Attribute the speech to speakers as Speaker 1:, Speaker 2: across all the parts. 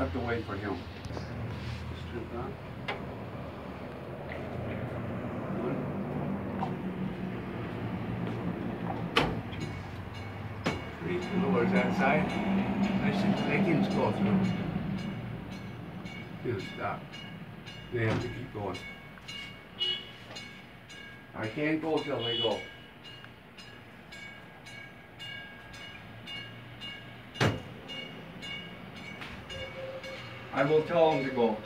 Speaker 1: have to wait for him. Just turn it on. Towards that side. They can just go through. Just stop. They have to keep going. I can't go till they go. I will tell them to go.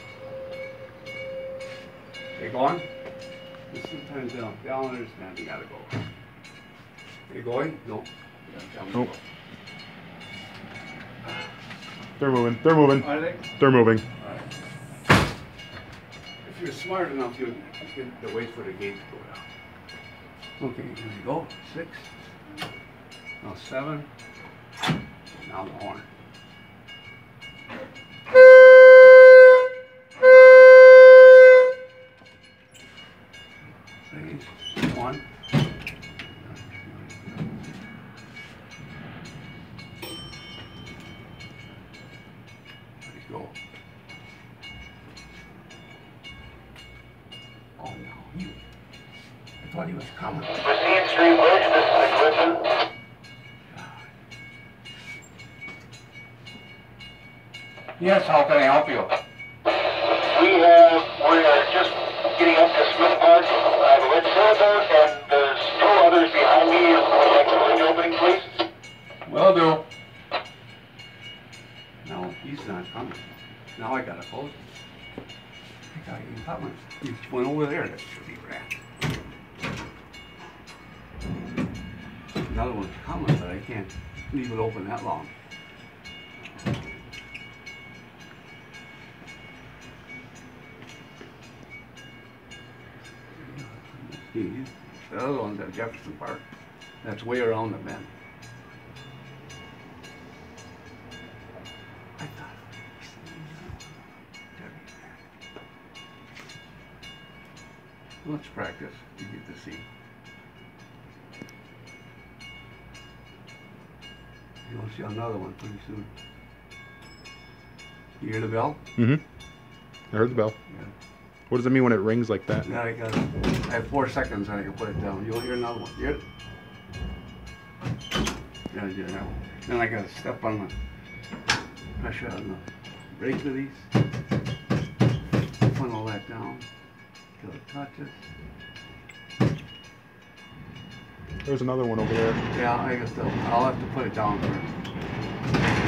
Speaker 1: They gone? Sometimes they'll understand they gotta go. They going? No.
Speaker 2: Nope. They're moving. They're moving.
Speaker 1: Are they?
Speaker 2: They're moving.
Speaker 1: Right. If you're smart enough, you can wait for the gate to go down. Okay, here we go. 6. Now 7. Now the horn. 1. Go. Oh no, I thought he was coming.
Speaker 3: Racine Street Bridge, this is Clifton.
Speaker 1: Yes, how can I help you?
Speaker 3: We are just getting up to Smith Park. I have a red sailboat and there's 2 others behind me. Would you like the bridge opening, please?
Speaker 1: Will do. No, he's not coming. Now I gotta close it. I got him coming. He went over there. That should be rat. Another one's coming, but I can't leave it open that long. The other one's at Jefferson Park. That's way around the bend. I thought. Let's practice. You get to see. You'll see another one pretty soon. You hear the bell?
Speaker 2: Mm-hmm. I heard the bell.
Speaker 1: Yeah.
Speaker 2: What does it mean when it rings like that?
Speaker 1: Yeah, I have 4 seconds and I can put it down. You'll hear another one. You hear it? Yeah, you hear that one. Then I gotta step on the pressure on the brake release. Funnel that down till it touches.
Speaker 2: There's another one over there.
Speaker 1: Yeah, I guess I'll have to put it down first.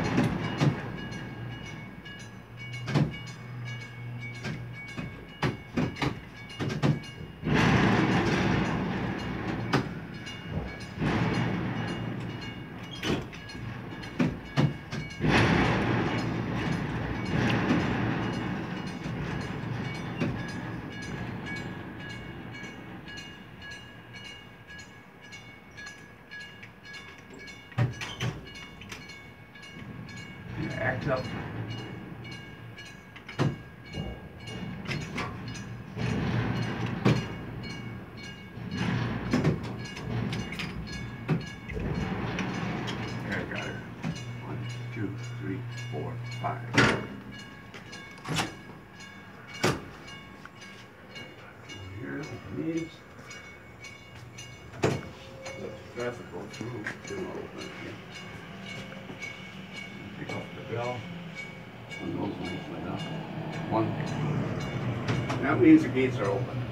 Speaker 1: Act up. There, I got her. 1, 2, 3, 4, 5. Here it needs. Let the traffic go through. Then I'll open it again. Pick up the bell. One of those ones went up. 1. That means the gates are open.